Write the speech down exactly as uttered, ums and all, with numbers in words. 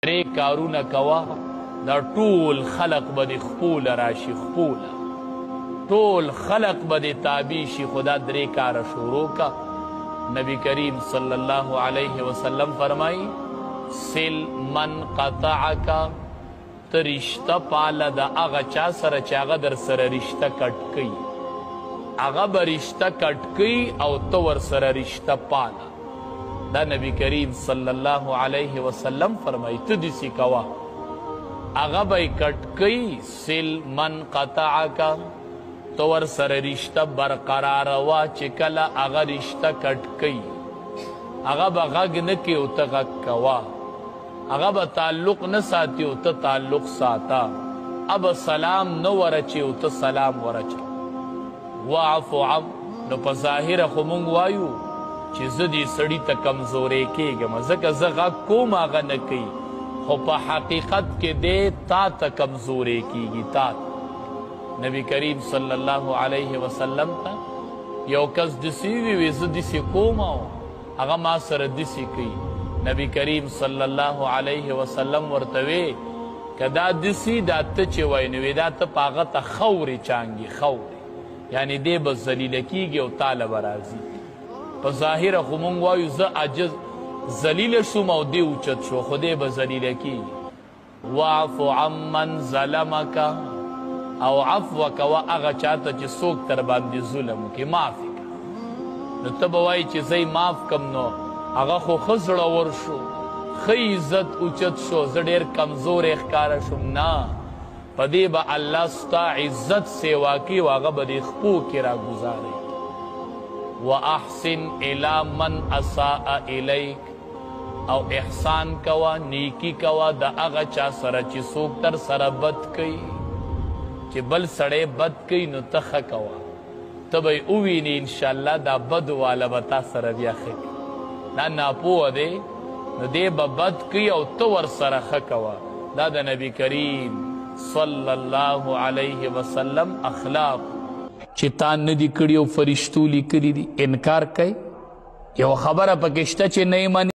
درې کارونه کوه دا ټول خلق به دې خپوله راشي خپوله ټول خلق به دې تابع شي خو دا درې کاره شروع که نبی کریم صلی الله علیه وسلم فرمائی سل من قطعکا ته رشته پاله د هغه چا سره چې هغه در سره رشته کټ کوي هغه به رشته کټ کوي او ته ورسره رشته پاله دا نبی کریم صلی الله علیه وسلم فرمائی ته داسې کوه هغه به یې کټ کوي سل من قطعکا تو ور سره رشته برقراره وا چې کله هغه رشته کټ کوي هغه به غږ نه کوي او ته غږ کوه هغه به تعلق نه ساتي او ته تعلق ساته اب سلام نه ورچي او ته سلام ورچه واعفو عن نو په ظاهره خو مونږ وایو چې زه دې سړي ته کمزوری کېږم ځکه زه غږ کوم هغه نه کوي خو په حقیقت کې دی تا ته کمزوری کېږي تا ته نبی کریم صلی الله علیه وسلم ته یو کس دسی وی وی زه دسی کوم او هغه ما سره دسی کوي نبی کریم صلی الله علیه وسلم ورته وی که دا دسی دا ته چې وای نو دا ته په هغه ته خورې چانګي خورې یعنی دی به ذلیله کېږي او تاله به راځي په ظاهره خو مونږ وایو زه عجز ذلیله شوم او دی اوچت شو خو دی به ذلیله کېږي واعفو عمن ظلمک او عفو کوه هغه چاته چې څوک تر باندې ظلم وکړي معاف یې کړه نو ته به وایي چې زه معاف کم نو هغه خو ښه زړور شو ښه عزت اوچت شو زه ډېر کمزوری ښکاره شوم نه په دې به الله ستا عزت سیوا کړي او هغه به دې خپو کې راګزاره واحسن الی من اساء الیک او احسان کوه نیکی کوه د هغه چا سره چې څوک در سره بد کوي چې بل سړی بد کوي نو ته ښه کوه ته به یې ووینې انشاءالله دا بد واله به تا سره بیا ښه کوي دا ناپوه دی نو دی به بد کوي او ته ورسره ښه کوه دا د نبی کریم صلی الله علیه وسلم اخلاق چې تا نه دي کړي او فرشتو لیکلي دي انکار کوي یو خبره پکې شته چې نه یې مني